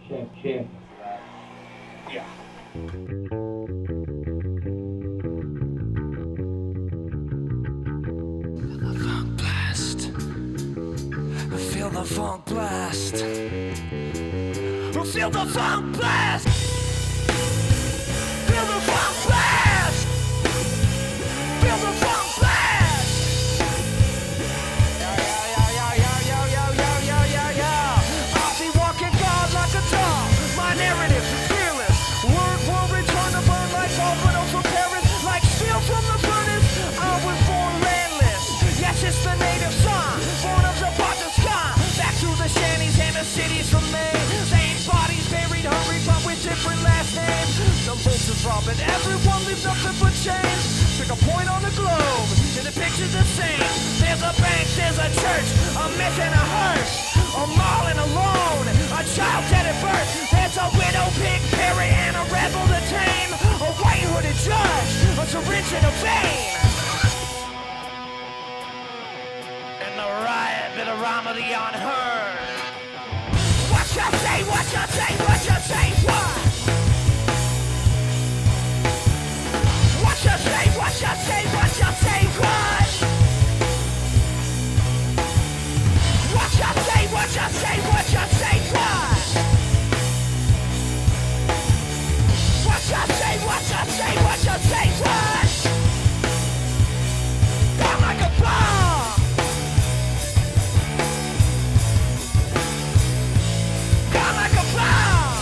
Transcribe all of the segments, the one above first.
Check. Yeah. The funk blast. Feel the funk blast. Feel the funk blast. Feel the funk blast. Feel the funk blast. Yeah. I'll be walking God like a dog. My narrative fearless. Word will return to burn like Alfredo from Paris. Like steel from the furnace. I was born landless. Yes, it's the native son. Born of the bottom sky. Back to the shanties and the cities from Maine. Same bodies buried, hungry, but with different last names. Some vultures robbing, everyone leaves nothing but change. Pick a point on the globe, and the picture's the same. There's a bank, there's a church, a myth and a hearse. A mall and a loan, a child dead at birth. There's a widow, pig, parrot, and a rebel to tame. A white hooded judge, a syringe and a vein. And the riot bit of rhyme of the unheard. What you say, what you say, what you say, what? What you say, what you say, what you say, what? What you say, what you say, what you say, what? What you say, what you say, what you say, what? I'm like a bomb. I'm like a bomb.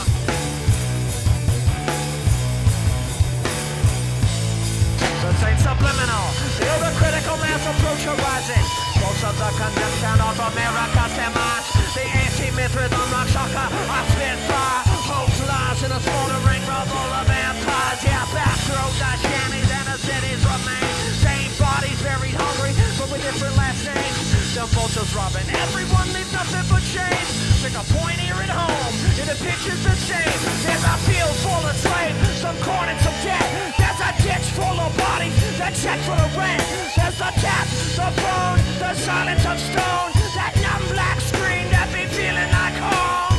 This ain't subliminal. Feel the critical mass approach horizon. Most of the conjunction of America's demise. The anti-myth rhythm rock shocker. I spit fire. Hope lies in a smoldering rubble of empires. Yeah, back roads, the shanties and the cities remain. Same bodies buried hungry, but with different last names. The vultures robbing, everyone leaves nothing but shame. Pick a point here at home, and the picture's the same. There's a field full of slaves, some corn and some dead. There's a ditch full of bodies, the check for the rent. There's the tap, the phone, the silence of stone. That numb black screen that be feeling like home.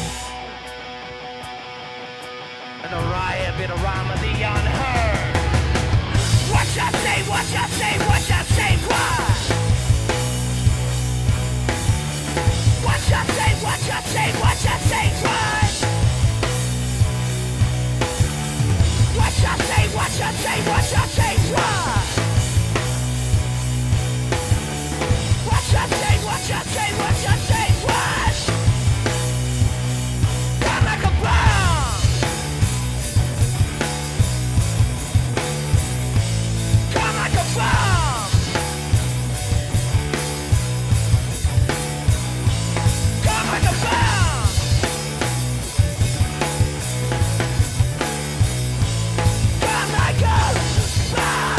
And the riot bit a rhyme of the unheard. What you say, what you say, what you say, what? What you say, what you say, what you say, what? What you say, what you say, what you say, what? What you say, what you say, what you say, what? I'm like a bomb. Come like a bomb. Come like a bomb. Come like a bomb.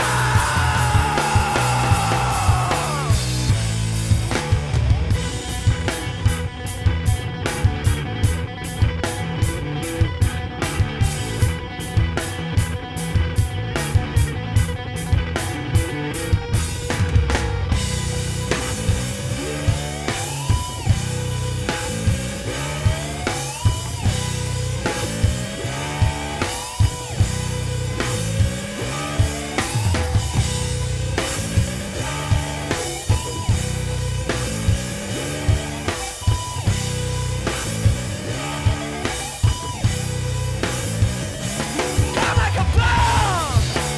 Come like a bomb.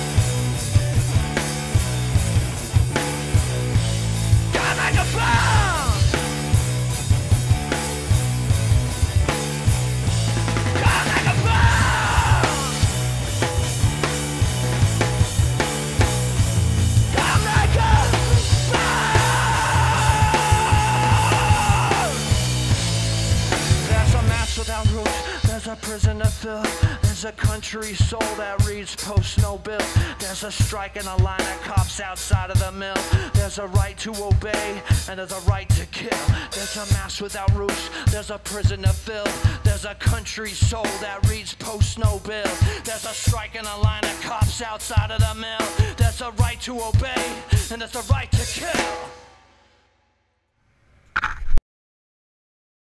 Come like a bomb. Come like a bomb. Come like a bomb. There's a mass without roots. There's a prison to fill. There's a country soul that reads post no bill. There's a strike and a line of cops outside of the mill. There's a right to obey and there's a right to kill. There's a mass without roots. There's a prison to fill. There's a country soul that reads post no bill. There's a strike and a line of cops outside of the mill. There's a right to obey and there's a right to kill.